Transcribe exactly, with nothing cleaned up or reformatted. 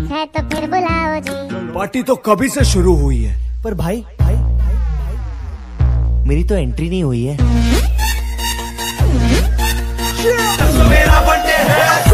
है तो फिर बुलाओ जी। पार्टी तो कभी से शुरू हुई है। पर भाई भाई भाई भाई मेरी तो एंट्री नहीं हुई है। मेरा बर्थडे है।